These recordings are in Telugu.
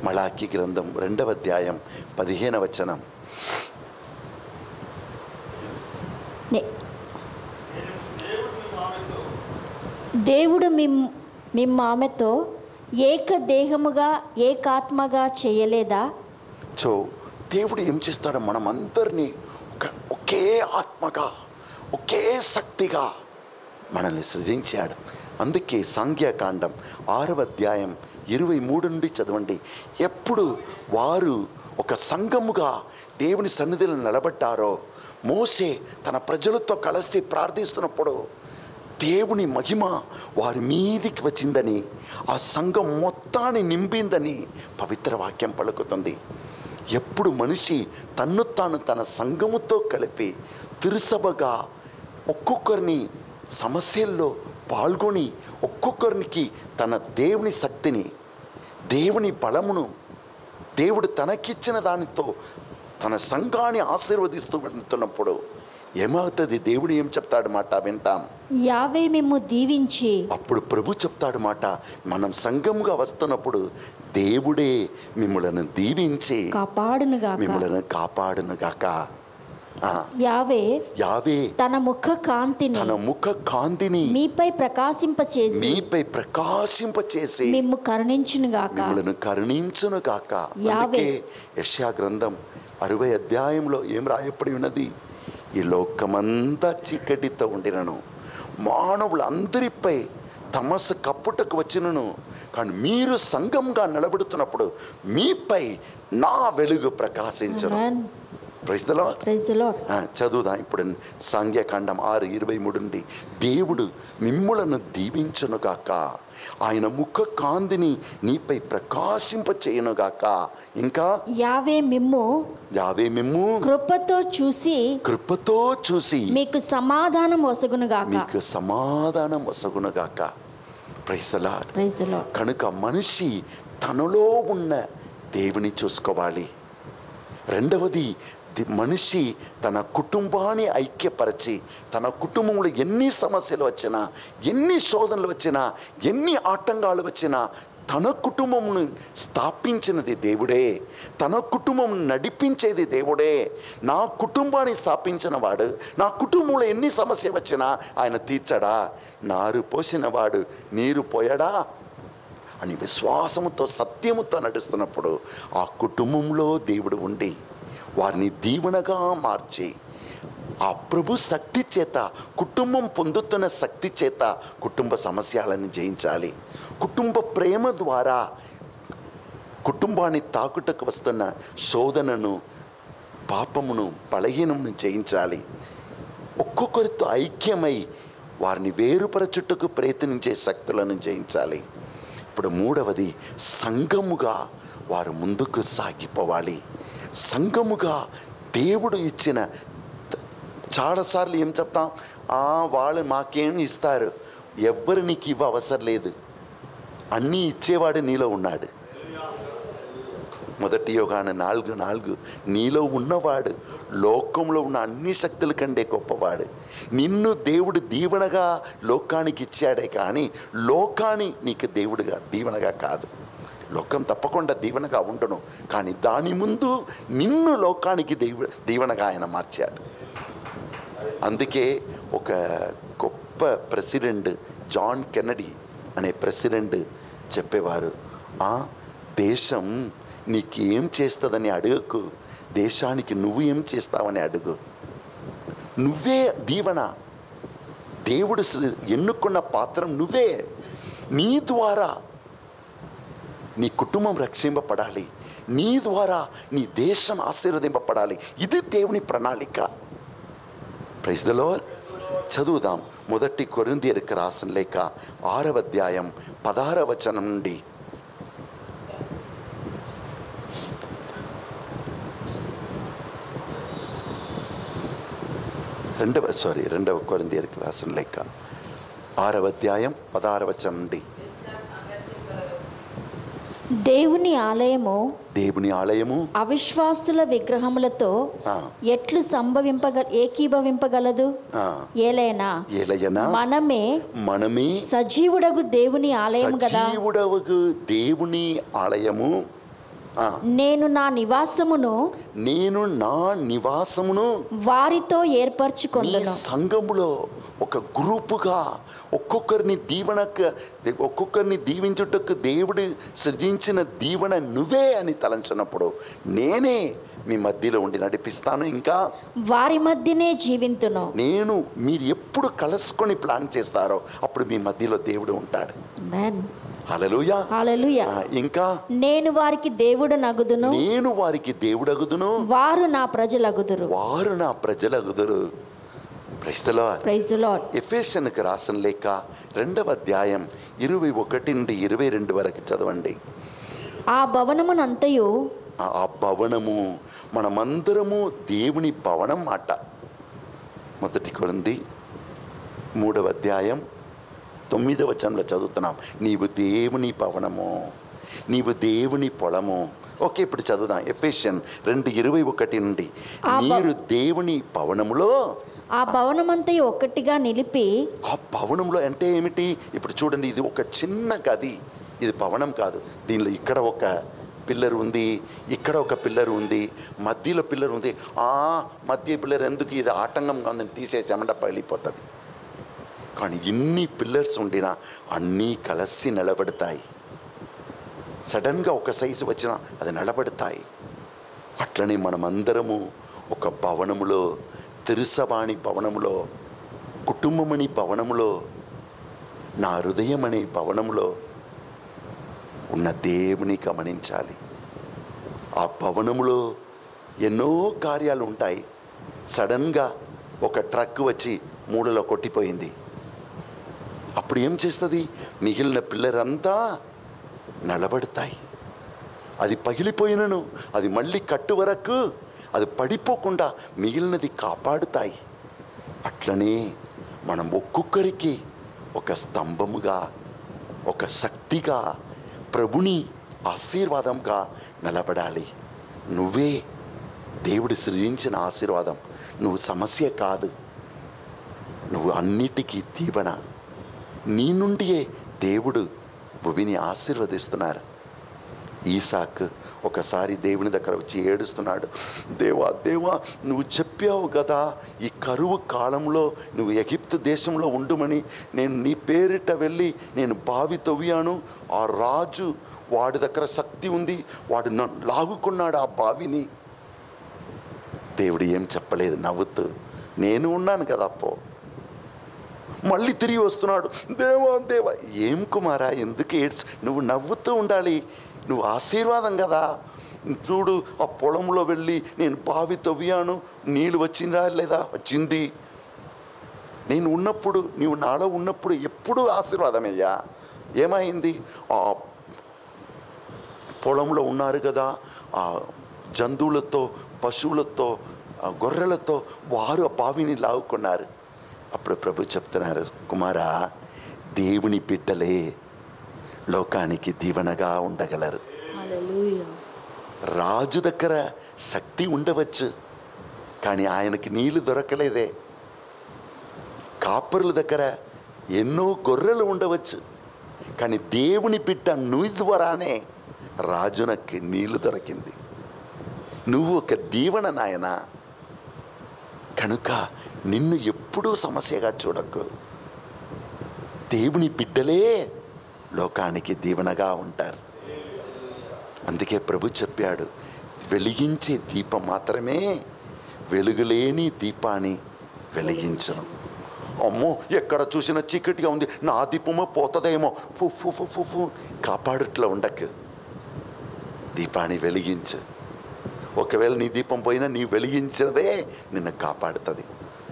మలాకి గ్రంథం 2వ అధ్యాయం 15వ వచనం. దేవుడు మిమ్మామెతో ఏకదేహముగా ఏకాత్మగా చేయలేదా? సో దేవుడు ఏం చేస్తాడు, మనం అందరినీ ఒకే ఆత్మగా ఒకే శక్తిగా మనల్ని సృజించాడు. అందుకే సంఖ్యాకాండం 6వ అధ్యాయం 23 నుండి చదవండి. ఎప్పుడు వారు ఒక సంఘముగా దేవుని సన్నిధిలో నిలబడ్డారో, మోసే తన ప్రజలతో కలిసి ప్రార్థిస్తున్నప్పుడు దేవుని మహిమ వారి మీదికి వచ్చిందని, ఆ సంఘం మొత్తాన్ని నింపిందని పవిత్ర వాక్యం పలుకుతుంది. ఎప్పుడు మనిషి తన్ను తాను తన సంఘముతో కలిపి తిరుసభగా ఒక్కొక్కరిని సమస్యల్లో పాల్గొని ఒక్కొక్కరికి తన దేవుని శక్తిని, దేవుని బలమును, దేవుడు తనకిచ్చిన దానితో తన సంఘాన్ని ఆశీర్వదిస్తూ వెళ్తున్నప్పుడు ఏమవుతుంది? దేవుడు ఏం చెప్తాడు మాట వింటాం. యావే మిమ్ము దీవించి, అప్పుడు ప్రభు చెప్తాడు మాట, మనం సంఘముగా వస్తున్నప్పుడు దేవుడే మిమ్మలను దీవించి మిమ్మలను కాపాడునుగాక. యావే తన ముఖ కాంతిని మీపై ప్రకాశింపచేసి మిమ్ము కరుణించునుగాక. అందుకే యెషయా గ్రంథం 60వ అధ్యాయంలో ఏం రాయబడి ఉన్నది? ఈ లోకమంతా చీకటితో ఉండినను, మానవులందరిపై తమస్సు కప్పుటకు వచ్చినను, కానీ మీరు సంఘంగా నిలబడుతున్నప్పుడు మీపై నా వెలుగు ప్రకాశించును. Praise the lord. చదువుదాం ఇప్పుడు సంఖ్యాకాండం 6:23 నుండి. దేవుడు మిమ్ములను దీవించునుగాక, ఆయన ముఖ కాంతిని నీపై ప్రకాశింప చేయునుగాక. ఇంకా యావే మిమ్ము కృపతో చూసి మీకు సమాధానం వసగునుగాక. Praise the lord. కనుక మనిషి తనలో ఉన్న దేవుని చూసుకోవాలి. రెండవది, మనిషి తన కుటుంబాన్ని ఐక్యపరిచి, తన కుటుంబంలో ఎన్ని సమస్యలు వచ్చినా, ఎన్ని శోధనలు వచ్చినా, ఎన్ని ఆటంకాలు వచ్చినా, తన కుటుంబమును స్థాపించినది దేవుడే, తన కుటుంబం నడిపించేది దేవుడే. నా కుటుంబాన్ని స్థాపించిన వాడు నా కుటుంబంలో ఎన్ని సమస్య వచ్చినా ఆయన తీర్చడా? నారు పోసిన వాడు నీరు పోయడా అని విశ్వాసముతో సత్యముతో నడుస్తున్నప్పుడు ఆ కుటుంబంలో దేవుడు ఉండి వారిని దీవెనగా మార్చి, ఆ ప్రభు శక్తి చేత, కుటుంబం పొందుతున్న శక్తి చేత కుటుంబ సమస్యలను జయించాలి. కుటుంబ ప్రేమ ద్వారా కుటుంబాన్ని తాకుటకు వస్తున్న శోధనను, పాపమును, బలహీనమును జయించాలి. ఒక్కొక్కరితో ఐక్యమై వారిని వేరుపరచుటకు ప్రయత్నించే శక్తులను జయించాలి. ఇప్పుడు మూడవది, సంఘముగా వారు ముందుకు సాగిపోవాలి. సంఘముగా దేవుడు ఇచ్చిన, చాలాసార్లు ఏం చెప్తాం, వాళ్ళు మాకేం ఇస్తారు, ఎవ్వరు నీకు ఇవ్వ అవసరం లేదు, అన్నీ ఇచ్చేవాడు నీలో ఉన్నాడు. 1 యోహాను 4:4 నీలో ఉన్నవాడు లోకంలో ఉన్న అన్ని శక్తుల కంటే గొప్పవాడు. నిన్ను దేవుడు దీవెనగా లోకానికి ఇచ్చాడే కానీ లోకాన్ని నీకు దేవుడుగా దీవెనగా కాదు. లోకం తప్పకుండా దీవెనగా ఉండును, కానీ దాని ముందు నిన్ను లోకానికి దీవెనగా ఆయన మార్చాడు. అందుకే ఒక గొప్ప ప్రెసిడెంట్ జాన్ కెన్నడీ అనే ప్రెసిడెంట్ చెప్పేవారు, దేశం నీకేం చేస్తుందని అడగకు, దేశానికి నువ్వు ఏం చేస్తావని అడుగు. నువ్వే దీవెన, దేవుడు ఎన్నుకున్న పాత్రం నువ్వే. నీ ద్వారా నీ కుటుంబం రక్షింపబడాలి, నీ ద్వారా నీ దేశం ఆశీర్వదింపబడాలి. ఇది దేవుని ప్రణాళిక. Praise the lord. చదువుదాం 1 కొరింథీయులకు రాసిన లేఖ 6వ అధ్యాయం 16వ వచనం నుండి. 2 కొరింథీయులకు రాసిన లేఖ 6వ అధ్యాయం 16వ వచనం నుండి. దేవుని ఆలయము అవిశ్వాసుల విగ్రహములతో ఎట్లు ఏకీభవింపగలదు? ఏలైనా మనమే సజీవుడగు దేవుని ఆలయము కదా. సజీవుడగు దేవుని ఆలయము నేను నా నివాసమును వారితో ఏర్పరచుకొందును. సంఘములో ఒక గ్రూపుగా ఒక్కొక్కరిని దీవించుటకు దేవుడు సృజించిన దీవెన నువ్వే అని తలంచినప్పుడు నేనే మీ మధ్యలో ఉండి నడిపిస్తాను, ఇంకా వారి మధ్యనే జీవింతును. మీరు ఎప్పుడు కలుసుకొని ప్లాన్ చేస్తారో అప్పుడు మీ మధ్యలో దేవుడు ఉంటాడు. హల్లెలూయా, హల్లెలూయా. ఇంకా నేను వారికి దేవుడనగుదును, వారు నా ప్రజలగుదురు. Praise the lord, praise the lord. ఎఫెసీయులకు రాసిన లేఖ 2వ అధ్యాయం 21 నుండి 22 వరకు చదవండి. ఆ భవనమునంతయు, ఆ భవనము మనమందరము దేవుని భవనం మాట. 1 కొరింథీ 3వ అధ్యాయం 9వ వచనంలో చదువుతున్నాం, నీవు దేవుని భవనము, నీవు దేవుని పొలము. ఓకే, ఇప్పుడు చదువుదాం. ఎఫెసీయులు 2:21 నుండి, మీరు దేవుని భవనములో, ఆ భవనమంతయు ఒక్కటిగా నిలిపి. ఆ భవనంలో అంటే ఏమిటి? ఇప్పుడు చూడండి, ఇది ఒక చిన్న గది, ఇది భవనం కాదు. దీనిలో ఇక్కడ ఒక పిల్లర్ ఉంది, ఇక్కడ ఒక పిల్లర్ ఉంది, మధ్యలో పిల్లర్ ఉంది. మధ్య పిల్లర్ ఎందుకు? ఇది ఆటంకంగా ఉందని తీసేసామంట పగిలిపోతుంది. కానీ ఇన్ని పిల్లర్స్ ఉండినా అన్నీ కలిసి నిలబడతాయి. సడన్గా ఒక సైజు వచ్చినా అది నిలబడతాయి. అట్లనే మనమందరము ఒక భవనములో, తిరుసవాణి భవనములో, కుటుంబమని భవనములో, నా హృదయం అనే భవనములో ఉన్న దేవుని గమనించాలి. ఆ భవనములో ఎన్నో కార్యాలు ఉంటాయి. సడన్గా ఒక ట్రక్ వచ్చి మూలలో కొట్టిపోయింది. అప్పుడు ఏం చేస్తుంది? మిగిలిన పిల్లరంతా నిలబడతాయి. అది పగిలిపోయినను అది మళ్ళీ కట్టు వరకు అది పడిపోకుండా మిగిలినది కాపాడుతాయి. అట్లనే మనం ఒక్కొక్కరికి ఒక స్తంభముగా, ఒక శక్తిగా, ప్రభుని ఆశీర్వాదంగా నిలబడాలి. నువ్వే దేవుడు సృజించిన ఆశీర్వాదం. నువ్వు సమస్య కాదు, నువ్వు అన్నిటికీ దీవెన. నీ నుండియే దేవుడు భూమిని ఆశీర్వదిస్తున్నారు. ఈసాక్ ఒకసారి దేవుని దగ్గర వచ్చి ఏడుస్తున్నాడు, దేవా దేవా, నువ్వు చెప్పావు కదా ఈ కరువు కాలంలో నువ్వు ఎగిప్తు దేశంలో ఉండుమని. నేను నీ పేరిట వెళ్ళి నేను బావి తవ్వాను. ఆ రాజు, వాడి దగ్గర శక్తి ఉంది, వాడు నన్ను లాగుకున్నాడు ఆ బావిని. దేవుడు ఏం చెప్పలేదు, నవ్వుతూ, నేను ఉన్నాను కదా అప్పో. మళ్ళీ తిరిగి వస్తున్నాడు, దేవా దేవా. ఏం కుమారా, ఎందుకు ఏడ్స్? నువ్వు నవ్వుతూ ఉండాలి, నువ్వు ఆశీర్వాదం కదా. చూడు, ఆ పొలంలో వెళ్ళి నేను బావి తవ్వాను, నీళ్ళు వచ్చిందా లేదా? వచ్చింది. నేను ఉన్నప్పుడు, నీవు నాలో ఉన్నప్పుడు ఎప్పుడూ ఆశీర్వాదమయ్యా. ఏమైంది? ఆ పొలంలో ఉన్నారు కదా, ఆ జంతువులతో, పశువులతో, గొర్రెలతో వారు ఆ బావిని లాగుకున్నారు. అప్పుడు ప్రభు చెప్తున్నారు, కుమారా, దేవుని బిడ్డలే లోకానికి దీవెనగా ఉండగలరు. రాజు దగ్గర శక్తి ఉండవచ్చు, కానీ ఆయనకి నీళ్లు దొరకలేదే. కాపరుల దగ్గర ఎన్నో గొర్రెలు ఉండవచ్చు, కానీ దేవుని బిడ్డ నువ్వు ద్వారానే రాజునకి నీళ్లు దొరికింది. నువ్వు ఒక దీవెన నాయన. కనుక నిన్ను ఎప్పుడూ సమస్యగా చూడకు. దేవుని బిడ్డలే లోకానికి దీవెనగా ఉంటారు. అందుకే ప్రభు చెప్పాడు, వెలిగించే దీపం మాత్రమే వెలుగులేని దీపాన్ని వెలిగించను. అమ్మో, ఎక్కడ చూసినా చీకటిగా ఉంది, నా దీపమో పోతుందేమో, ఫు కాపాడుట్లో ఉండకు. దీపాన్ని వెలిగించు. ఒకవేళ నీ దీపం పోయినా నీ వెలిగించదే నిన్ను కాపాడుతుంది.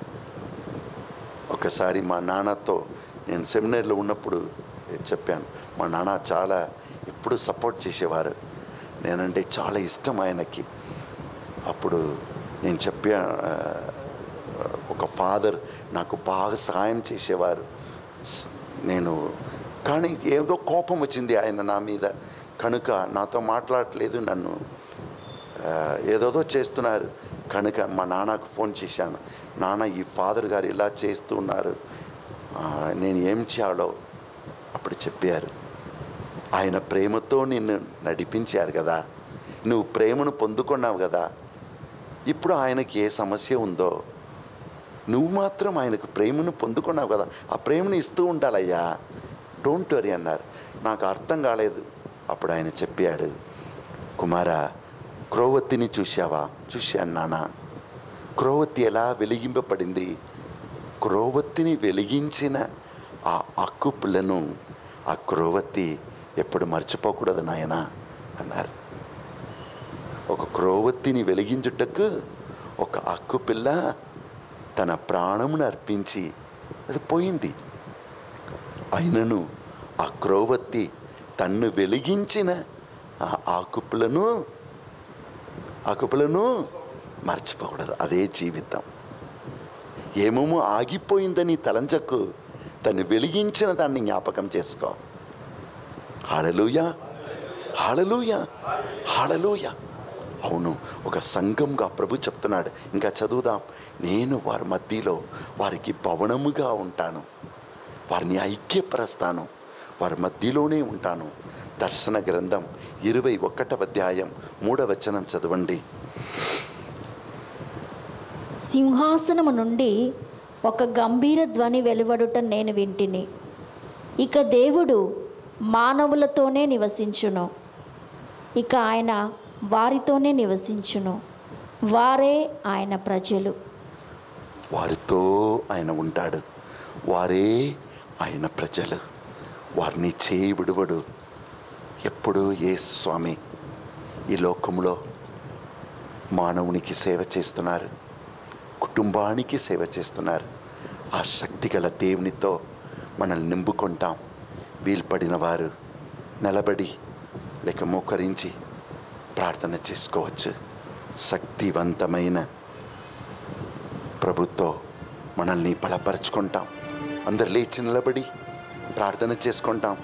ఒకసారి మా నాన్నతో నేను సెమినార్లో ఉన్నప్పుడు చెప్పాను. మా నాన్న చాలా ఎప్పుడు సపోర్ట్ చేసేవారు, నేనంటే చాలా ఇష్టం ఆయనకి. అప్పుడు నేను చెప్పా, ఒక ఫాదర్ నాకు బాగా సహాయం చేసేవారు. కానీ ఏదో కోపం వచ్చింది ఆయన నా మీద, కనుక నాతో మాట్లాడట్లేదు, నన్ను ఏదోదో చేస్తున్నారు. కనుక మా నాన్నకు ఫోన్ చేశాను, నాన్న ఈ ఫాదర్ గారు ఇలా చేస్తూ ఉన్నారు, నేను ఏం చేయాలో. అప్పుడు చెప్పారు, ఆయన ప్రేమతో నిన్ను నడిపించారు కదా, నువ్వు ప్రేమను పొందుకున్నావు కదా, ఇప్పుడు ఆయనకి ఏ సమస్య ఉందో నువ్వు మాత్రం ఆయనకు ప్రేమను పొందుకున్నావు కదా, ఆ ప్రేమను ఇస్తూ ఉండాలయ్యా, డోంట్ వరీ అన్నారు. నాకు అర్థం కాలేదు. అప్పుడు ఆయన చెప్పాడు, కుమారా, క్రోవత్తిని చూశావా? చూశాను నాన్న. క్రోవత్తి ఎలా వెలిగింపబడింది? క్రోవత్తిని వెలిగించిన ఆ అక్కుపులను ఆ క్రోవత్తి ఎప్పుడు మర్చిపోకూడదు నాయన అన్నారు. ఒక క్రోవత్తిని వెలిగించుటకు ఒక అక్కుపిల్ల తన ప్రాణమును అర్పించి అది పోయింది. అయినను ఆ క్రోవత్తి తన్ను వెలిగించిన ఆ ఆకుపులను మర్చిపోకూడదు. అదే జీవితం. ఏమేమో ఆగిపోయిందని తలంచకు, తను వెలిగించిన దాన్ని జ్ఞాపకం చేసుకో. హల్లెలూయా, హల్లెలూయా, హల్లెలూయా. అవును, ఒక సంఘంగా ప్రభు చెప్తున్నాడు. ఇంకా చదువుదాం. నేను వారి మధ్యలో వారికి భవనముగా ఉంటాను, వారిని ఐక్యపరుస్తాను, వారి మధ్యలోనే ఉంటాను. దర్శన గ్రంథం 21వ అధ్యాయం 3వ వచనం చదవండి. సింహాసనము నుండి ఒక గంభీర ధ్వని వెలువడుట నేను వింటిని. ఇక దేవుడు మానవులతోనే నివసించును, ఇక ఆయన వారితోనే నివసించును, వారే ఆయన ప్రజలు. వారితో ఆయన ఉంటాడు, వారే ఆయన ప్రజలు. వారిని చేయి విడువడు. ఎప్పుడూ యేసు స్వామి ఈ లోకంలో మానవునికి సేవ చేస్తున్నారు, కుటుంబానికి సేవ చేస్తున్నారు. ఆ శక్తిగల దేవునితో మనల్ని నింపుకుంటాం. వీలుపడిన వారు నిలబడి లేక మోకరించి ప్రార్థన చేసుకోవచ్చు. శక్తివంతమైన ప్రభుతో మనల్ని బలపరుచుకుంటాం. అందరు లేచి నిలబడి ప్రార్థన చేసుకుంటాం.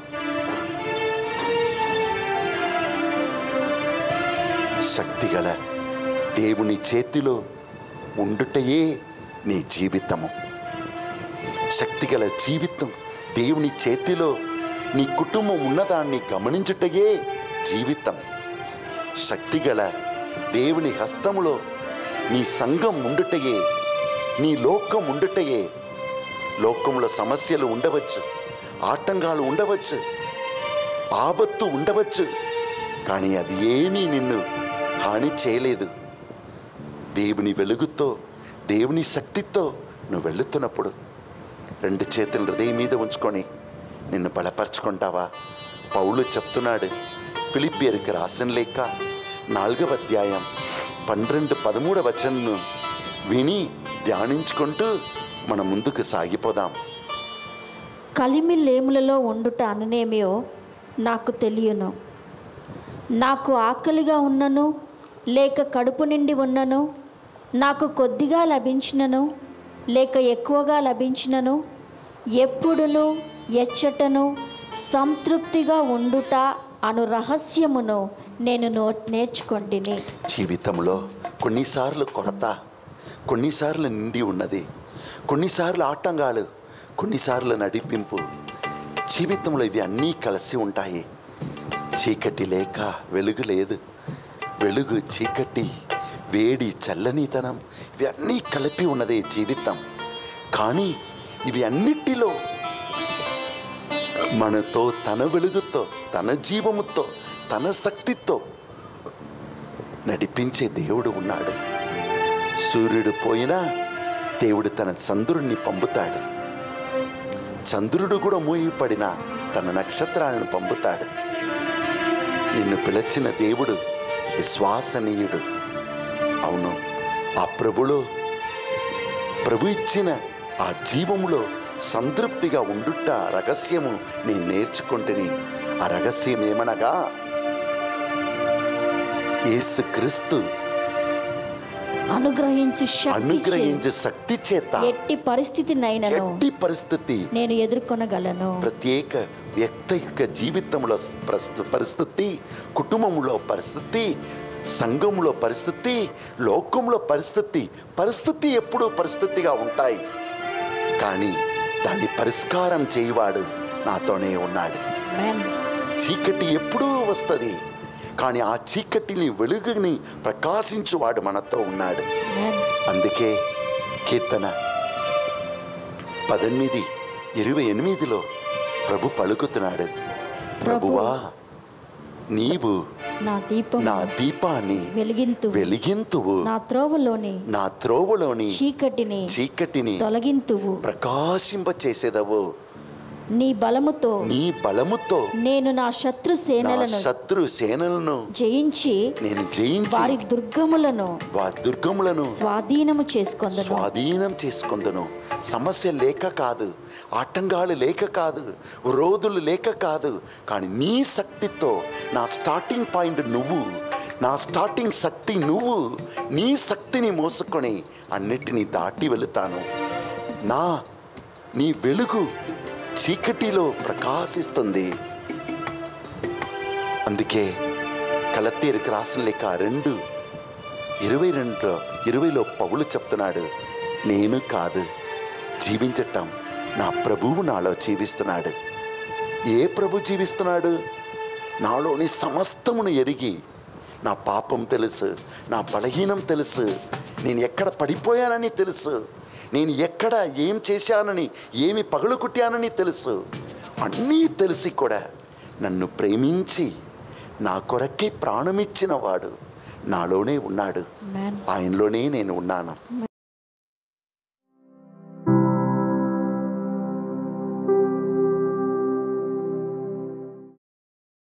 శక్తిగల దేవుని చేతిలో ఉండుటయే నీ జీవితము. శక్తిగల జీవితం దేవుని చేతిలో నీ కుటుంబం ఉన్నదాన్ని గమనించుటయే జీవితం. శక్తిగల దేవుని హస్తములో నీ సంఘం ఉండుటయే, నీ లోకం ఉండుటయే. లోకంలో సమస్యలు ఉండవచ్చు, ఆటంకాలు ఉండవచ్చు, ఆపత్తు ఉండవచ్చు, కానీ అది ఏమీ నిన్ను హాని చేయలేదు. దేవుని వెలుగుతో, దేవుని శక్తితో నువ్వు వెళుతున్నప్పుడు 2 చేతులు హృదయం మీద ఉంచుకొని నిన్ను బలపరుచుకుంటావా? పౌలు చెప్తున్నాడు, ఫిలిప్పీయులకు రాసిన లేఖ 4వ అధ్యాయం 12-13 వచనం విని ధ్యానించుకుంటూ మనం ముందుకు సాగిపోదాం. కలిమిలేములలో ఉండుట అననేమియో నాకు తెలియను. నాకు ఆకలిగా ఉన్నను, లేక కడుపు నిండి ఉన్నను, నాకు కొద్దిగా లభించినను, లేక ఎక్కువగా లభించినను, ఎప్పుడును ఎచ్చటను సంతృప్తిగా ఉండుట అను రహస్యమును నేను నేర్చుకొంటిని. జీవితంలో కొన్నిసార్లు కొరత, కొన్నిసార్లు నిండి ఉన్నది, కొన్నిసార్లు ఆటంకాలు, కొన్నిసార్లు నడిపింపు. జీవితంలో ఇవి అన్నీ కలిసి ఉంటాయి. చీకటి లేక వెలుగు లేదు, వెలుగు చీకటి, వేడి చల్లనితనం, ఇవి అన్నీ కలిపి ఉన్నదే జీవితం. కానీ ఇవి అన్నిటిలో మనతో తన వెలుగుతో, తన జీవముతో, తన శక్తితో నడిపించే దేవుడు ఉన్నాడు. సూర్యుడు పోయినా దేవుడు తన చంద్రుడిని పంపుతాడు. చంద్రుడు కూడా మూయపడిన తన నక్షత్రాలను పంపుతాడు. నిన్ను పిలిచిన దేవుడు విశ్వసనీయుడు. అవును, ఆ ప్రభు ఇచ్చిన ఆ జీవములో సంతృప్తిగా ఉండుట రహస్యము నేను నేర్చుకుంటుని. ఆ రహస్యం ఏమనగా, యేసుక్రీస్తు అనుగ్రహించే శక్తి చేత ఎట్టి పరిస్థితి నేను ఎదుర్కొనగలను. ప్రత్యేక వ్యక్తి యొక్క జీవితంలో పరిస్థితి, కుటుంబంలో పరిస్థితి, సంఘంలో పరిస్థితి, లోకంలో పరిస్థితి ఎప్పుడూ పరిస్థితిగా ఉంటాయి. కానీ దాన్ని పరిష్కారం చేయవాడు నాతోనే ఉన్నాడు. చీకటి ఎప్పుడూ వస్తుంది, కానీ ఆ చీకటిని వెలుగుని ప్రకాశించువాడు మనతో ఉన్నాడు. అందుకే కీర్తన 18:28 ప్రభు పలుకుతున్నాడు, ప్రభువా నీవు నా దీపాన్ని వెలిగింతువు, నా త్రోవలోని చీకటిని ప్రకాశింప చేసేదవు. నీ బలముతో నేను నా శత్రు సేనలను జయించి వారి దుర్గములను స్వాధీనం చేసుకొందును. సమస్య లేక కాదు, ఆటంకాలు లేక కాదు, రోధులు లేక కాదు, కానీ నీ శక్తితో నా స్టార్టింగ్ పాయింట్ నువ్వు, నా స్టార్టింగ్ శక్తి నువ్వు. నీ శక్తిని మోసుకొని అన్నిటినీ దాటి వెళుతాను. నీ వెలుగు చీకటిలో ప్రకాశిస్తుంది. అందుకే గలతీయులకు రాసిన లేఖ 2:22 పౌలు చెప్తున్నాడు, నేను కాదు జీవించటం, నా ప్రభువు నాలో జీవిస్తున్నాడు. ఏ ప్రభు జీవిస్తున్నాడు? నాలోని సమస్తమును ఎరిగి, నా పాపం తెలుసు, నా బలహీనం తెలుసు, నేను ఎక్కడ పడిపోయానని తెలుసు, నేను ఎక్కడ ఏం చేశానని, ఏమి పగలు కుట్టానని తెలుసు. అన్నీ తెలిసి కూడా నన్ను ప్రేమించి నా కొరకే ప్రాణమిచ్చిన వాడు నాలోనే ఉన్నాడు. ఆయనలోనే నేను ఉన్నాను.